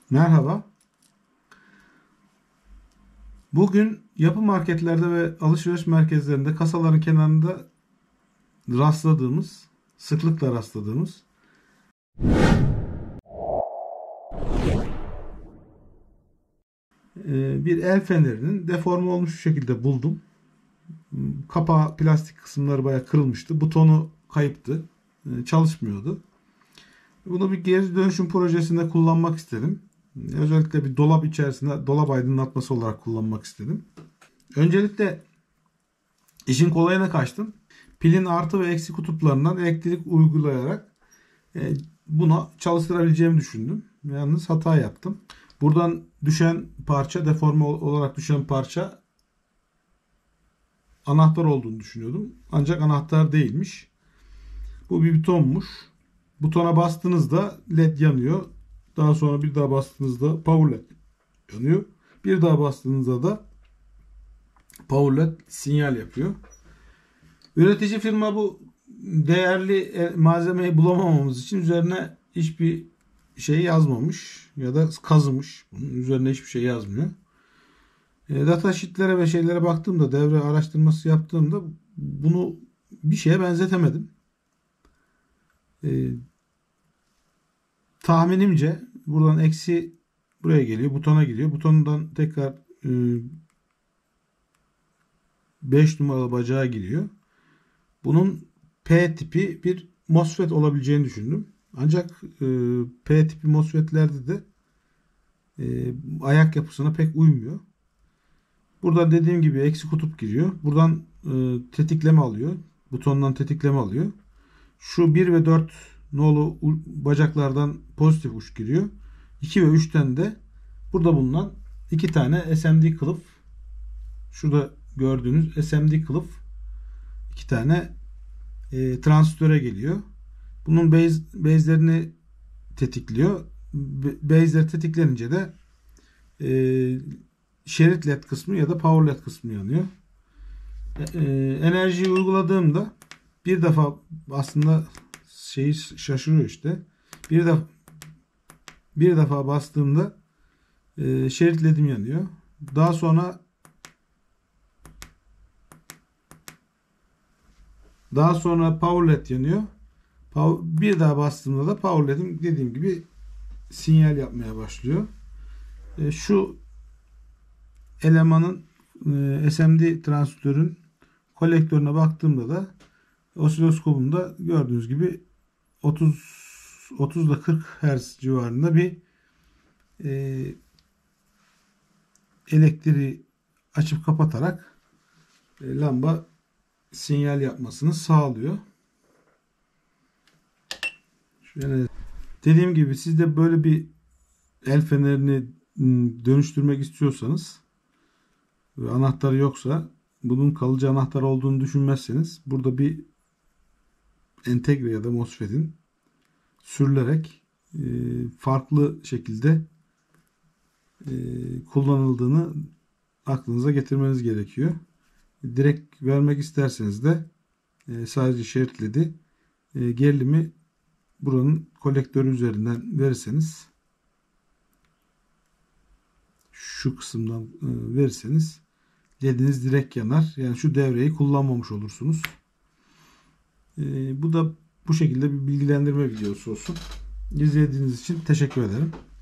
Merhaba. Bugün yapı marketlerde ve alışveriş merkezlerinde kasaların kenarında sıklıkla rastladığımız bir el fenerinin deforme olmuş bir şekilde buldum. Kapağı, plastik kısımları bayağı kırılmıştı. Butonu kayıptı. Çalışmıyordu. Bunu bir geri dönüşüm projesinde kullanmak istedim. Özellikle bir dolap içerisinde dolap aydınlatması olarak kullanmak istedim. Öncelikle işin kolayına kaçtım. Pilin artı ve eksi kutuplarından elektrik uygulayarak buna çalıştırabileceğimi düşündüm. Yalnız hata yaptım. Buradan düşen parça, deforme olarak düşen parça anahtar olduğunu düşünüyordum. Ancak anahtar değilmiş. Bu bir butonmuş. Butona bastığınızda led yanıyor. Daha sonra bir daha bastığınızda power led yanıyor. Bir daha bastığınızda da power led sinyal yapıyor. Üretici firma bu değerli malzemeyi bulamamamız için üzerine hiçbir şey yazmamış ya da kazımış. Bunun üzerine hiçbir şey yazmıyor. Data sheetlere ve şeylere baktığımda, devre araştırması yaptığımda bunu bir şeye benzetemedim. Tahminimce buradan eksi buraya geliyor, butona gidiyor. Butonundan tekrar 5 numaralı bacağa giriyor. Bunun P tipi bir MOSFET olabileceğini düşündüm. Ancak P tipi MOSFET'lerde de ayak yapısına pek uymuyor. Burada dediğim gibi eksi kutup giriyor. Buradan tetikleme alıyor. Butondan tetikleme alıyor. Şu 1 ve 4 nolu bacaklardan pozitif uç giriyor. 2 ve 3'ten de burada bulunan 2 tane SMD kılıf. Şurada gördüğünüz SMD kılıf 2 tane transistöre geliyor. Bunun base'lerini tetikliyor. Base'ler tetiklenince de şerit led kısmı ya da power led kısmı yanıyor. Enerjiyi uyguladığımda bir defa aslında şeyi şaşırıyor işte. Bir defa bastığımda şerit ledim yanıyor. Daha sonra power led yanıyor. Bir daha bastığımda da power led'im dediğim gibi sinyal yapmaya başlıyor. Şu elemanın SMD transistörün kolektörüne baktığımda da osiloskopumda gördüğünüz gibi 30 ile 40 Hz civarında bir elektriği açıp kapatarak lamba sinyal yapmasını sağlıyor. Şöyle dediğim gibi siz de böyle bir el fenerini dönüştürmek istiyorsanız ve anahtarı yoksa, bunun kalıcı anahtar olduğunu düşünmezseniz, burada bir entegre ya da MOSFET'in sürülerek farklı şekilde kullanıldığını aklınıza getirmeniz gerekiyor. Direkt vermek isterseniz de sadece şerit ledi gerilimi buranın kolektörü üzerinden verirseniz, şu kısımdan verirseniz lediniz direkt yanar. Yani şu devreyi kullanmamış olursunuz. Bu da bu şekilde bir bilgilendirme videosu olsun. İzlediğiniz için teşekkür ederim.